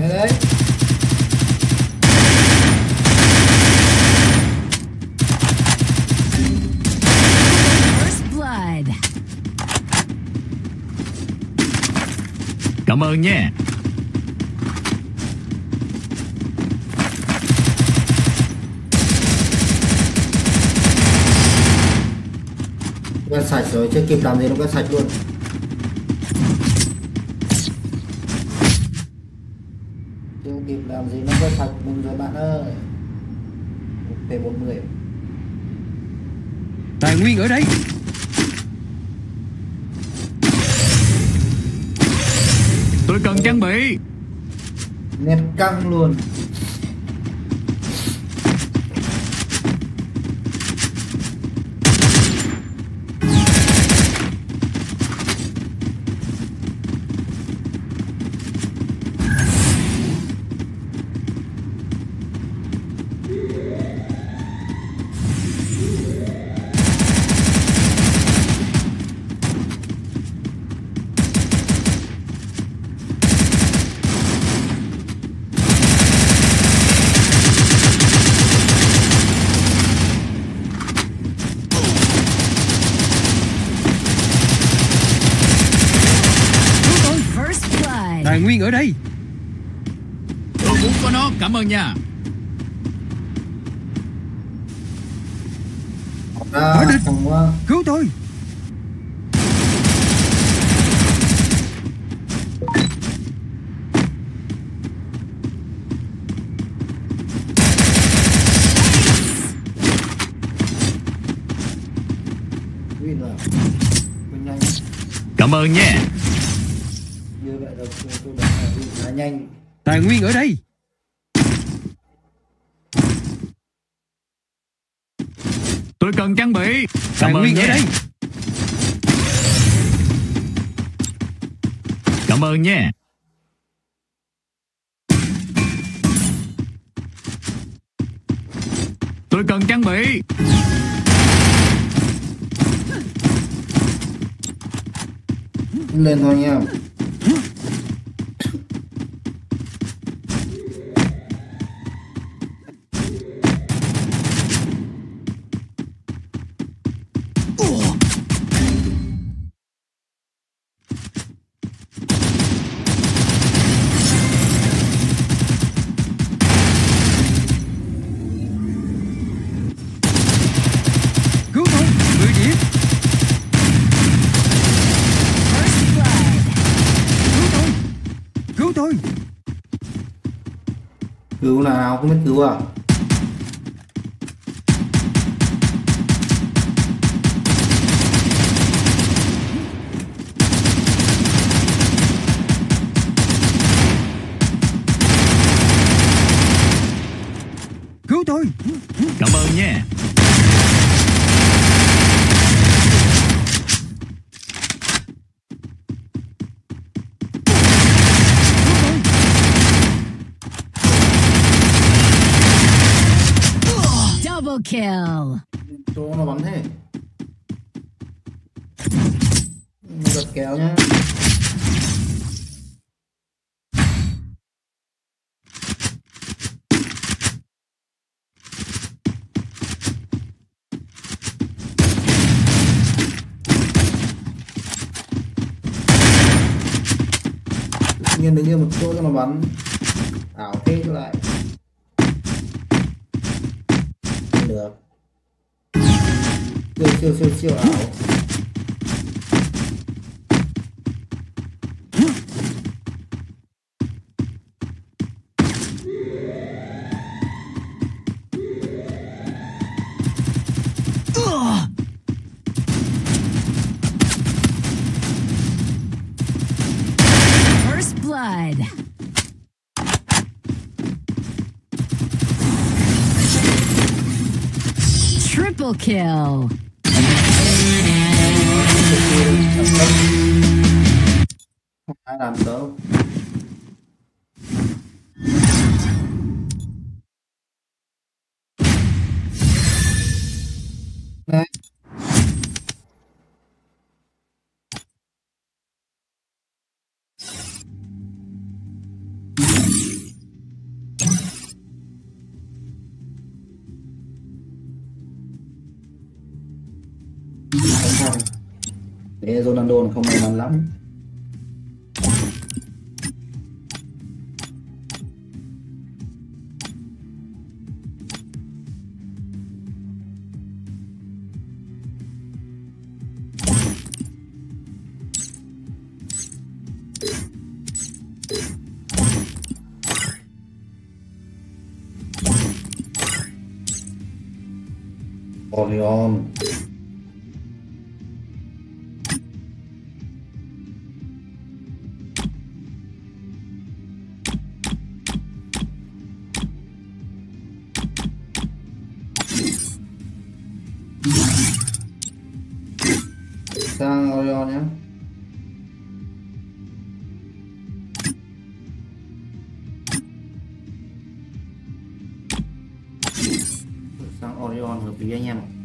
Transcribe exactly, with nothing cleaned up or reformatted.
người đấy. First blood. Cảm ơn nhé. Quét sạch rồi, chưa kịp làm gì nó quét sạch luôn. Chưa kịp làm gì nó quét sạch mừng rồi bạn ơi. P bốn mươi. Tài nguyên ở đây. Tôi cần trang bị. Nét căng luôn. Tài nguyên ở đây. Tôi muốn có nó, cảm ơn nha. À, không quá. Cứu tôi. Cảm ơn nhé. Như vậy là tôi đã khá nhanh. Tài nguyên ở đây. Tôi cần trang bị. Tài nguyên ở đây. Cảm ơn nhé. Tôi cần trang bị. Lên thôi nha. Cứu tôi. Mười điểm. First blood. Cứu tôi. Cứu tôi. Cứu nào, không biết cứu à? Cứu tôi. Cảm ơn nhé. Double kill. Chỗ nó bắn thế. Nó giật kéo nhá. Tự nhiên đứng yên một chỗ cho nó bắn. Ảo thế trở lại. Không được. Siêu siêu siêu siêu ảo. First blood. Triple kill. Không ai làm đâu. Đấy. Để Ronaldo không may mắn lắm. Orion. Sang Orion nhé. Sang Orion hợp lý anh em ạ.